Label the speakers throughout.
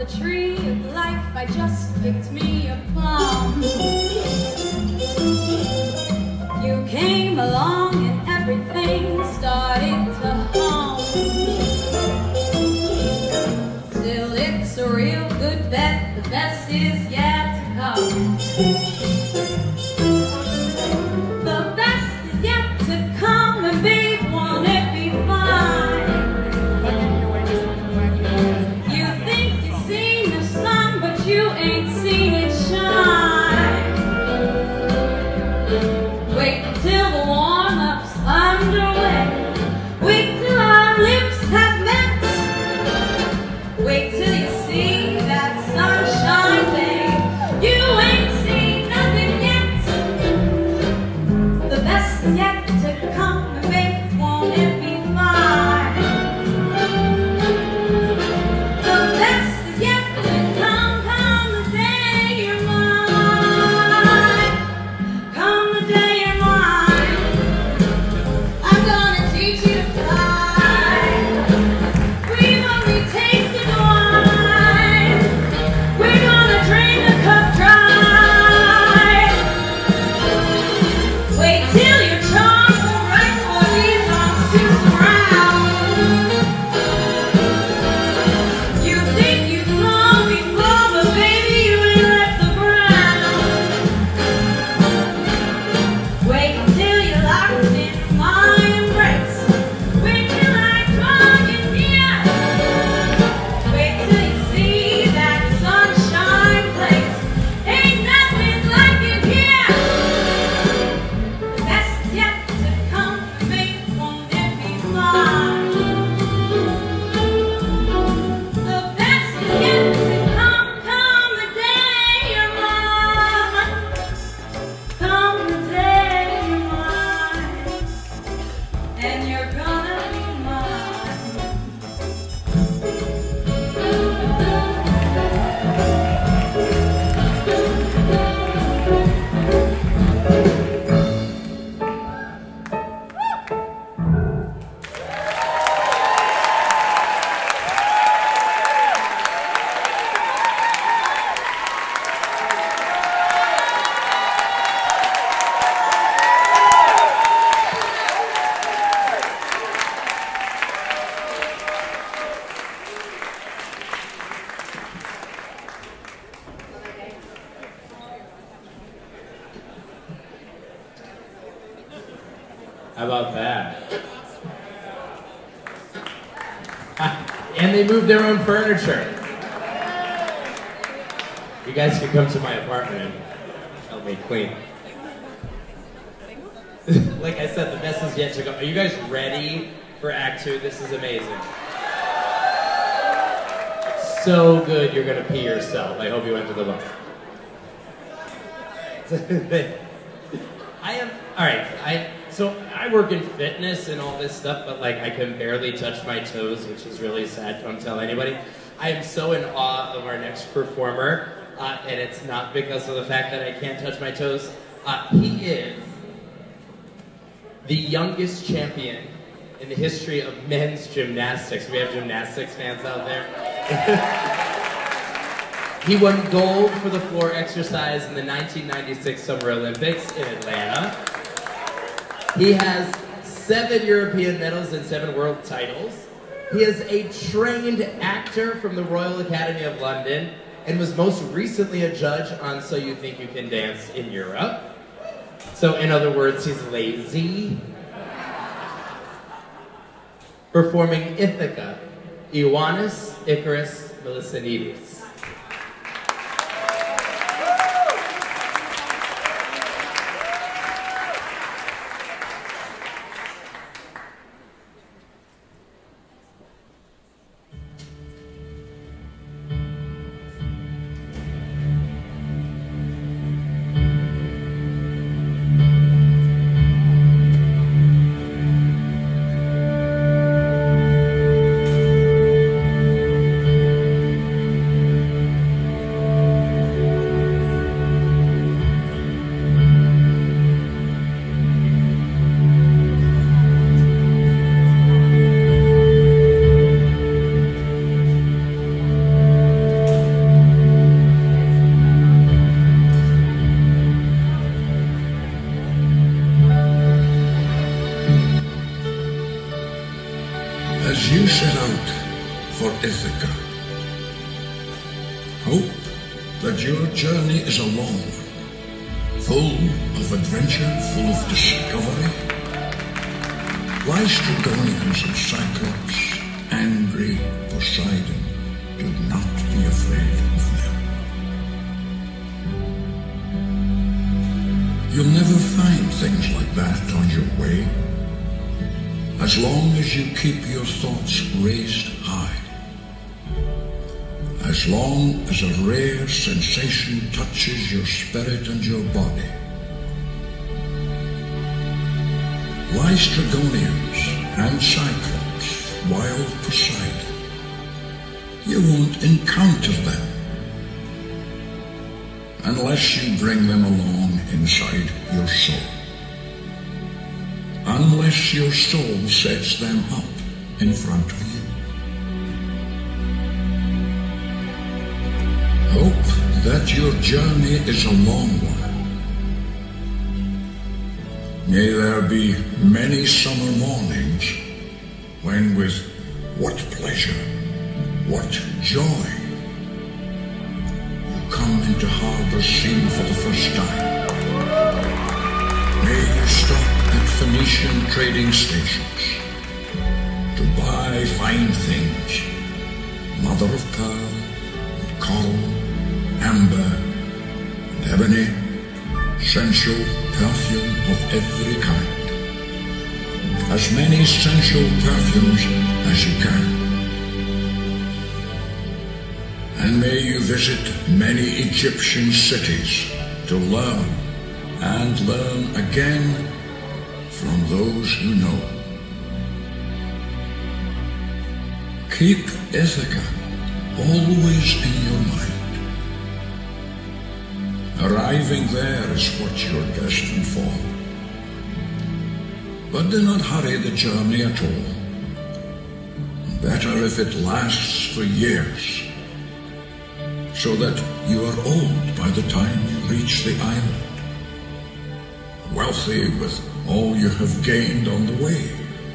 Speaker 1: the tree of life, I just picked me a plum. You came along and everything started to hum. Still, it's a real good bet, the best is yet to come. The best is yet to come, and babe, won't it be fine? You think you've seen the sun, but you ain't seen it shine. Wait till the warm-up's underway. Wait till our lips have met. Wait till you see that sunshine day. You ain't seen nothing yet. The best is yet to come, and babe, won't it be fine? The best is yet to come, come the day you're mine. Come the day you're mine. I'm gonna teach you to fly. We've only tasted wine. We're gonna drain the cup dry. Wait till your charms are right for these arms to surround. You think you've flown before, but baby, you ain't left the ground. Wait till you're locked in my embrace. Wait till I draw you near. Wait till you see that sunshine place. Ain't nothing like it here. The best is yet to come, babe, won't it be fine? The best is yet to come, come the day you're mine. Come the day you're mine, and you're gonna be mine.
Speaker 2: How about that? And they moved their own furniture. You guys can come to my apartment and help me clean. Like I said, the best is yet to go. Are you guys ready for Act 2? This is amazing. So good you're gonna pee yourself. I hope you went to the bar. So I work in fitness and all this stuff, but like I can barely touch my toes, which is really sad. Don't tell anybody. I am so in awe of our next performer, and it's not because of the fact that I can't touch my toes. He is the youngest champion in the history of men's gymnastics. We have gymnastics fans out there. He won gold for the floor exercise in the 1996 Summer Olympics in Atlanta. He has 7 European medals and 7 world titles. He is a trained actor from the Royal Academy of London and was most recently a judge on So You Think You Can Dance in Europe. So in other words, he's lazy. Performing Ithaca, Ioannis Icarus Melissanidis.
Speaker 3: that your journey is a long one, full of adventure, full of discovery. Why Strigonians and Cyclops, angry Poseidon, do not be afraid of them. You'll never find things like that on your way, as long as you keep your thoughts raised high. As long as a rare sensation touches your spirit and your body. Why Strigonians and Cyclops, wild Poseidon? You won't encounter them unless you bring them along inside your soul. Unless your soul sets them up in front of you. Hope that your journey is a long one. May there be many summer mornings when with what pleasure, what joy, you come into harbor seen for the first time. May you stop at Phoenician trading stations to buy fine things, mother of pearl, and coral, amber, and ebony, sensual perfume of every kind. As many sensual perfumes as you can. And may you visit many Egyptian cities to learn and learn again from those who know. Keep Ithaca always in your mind. Arriving there is what you're destined for. But do not hurry the journey at all. Better if it lasts for years, so that you are old by the time you reach the island, wealthy with all you have gained on the way,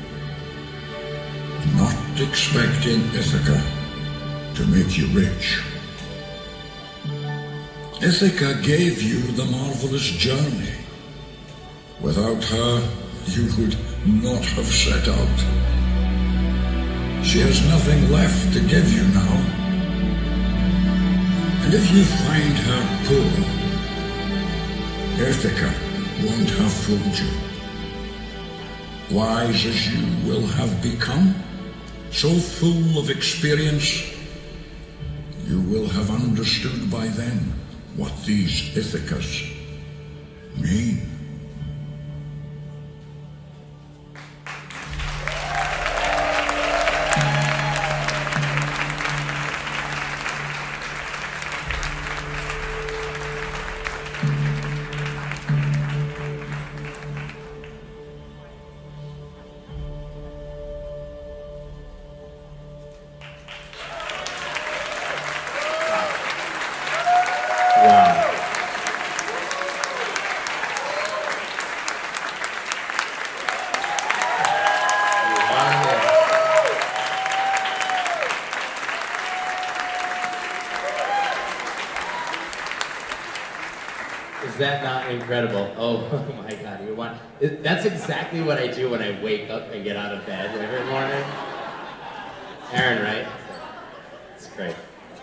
Speaker 3: not expecting Ithaca to make you rich. Ithaca gave you the marvelous journey. Without her, you would not have set out. She has nothing left to give you now. And if you find her poor, Ithaca won't have fooled you. Wise as you will have become, so full of experience, you will have understood by then what these Ithacas mean.
Speaker 2: Is that not incredible? Oh my God, you want? That's exactly what I do when I wake up and get out of bed every morning. Aaron, right? It's great.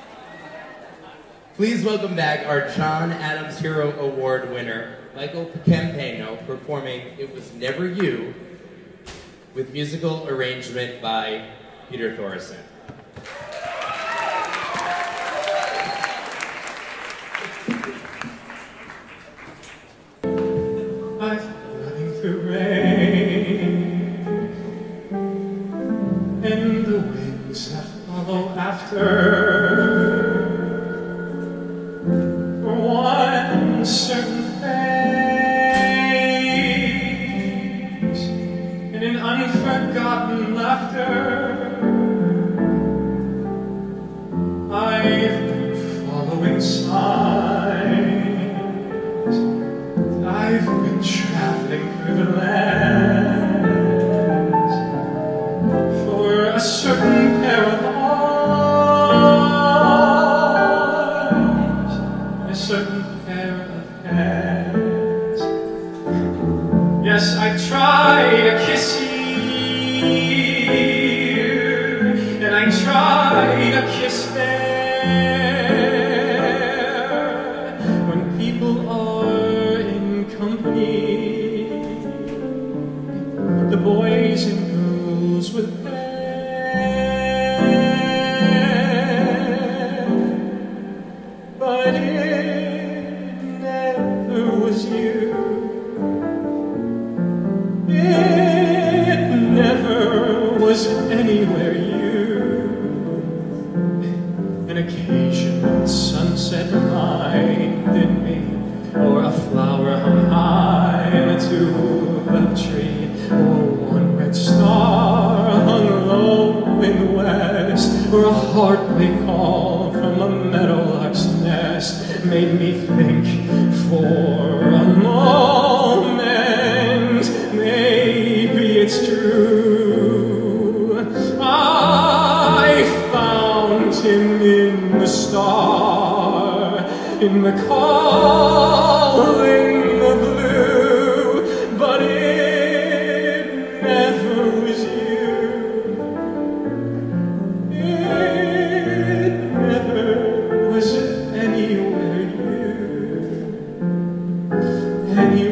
Speaker 2: Please welcome back our John Adams Hero Award winner, Michael Campeno, performing It Was Never You with musical arrangement by Peter Thoresen.
Speaker 4: And the winds that follow after, for one certain face, in an unforgotten laughter, I've been following signs, I've been traveling through the land. A certain pair of eyes certain pair of hands. Yes, I tried to kiss you, and I tried to kiss there. When people are in company, the boys and girls with but it never was you. It never was anywhere you. An occasional sunset reminded me, or a flower hung high in a tulip tree, or one red star hung low in the west, or a heartbeat call from a meadowlark's nest made me think for a moment, maybe it's true. I found him in the star, in the calling of blue, but it never was you. It never was anywhere you.